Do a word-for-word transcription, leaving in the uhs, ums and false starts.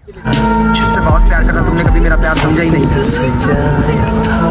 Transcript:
तुझसे बहुत प्यार करता, तुमने कभी मेरा प्यार समझा ही नहीं।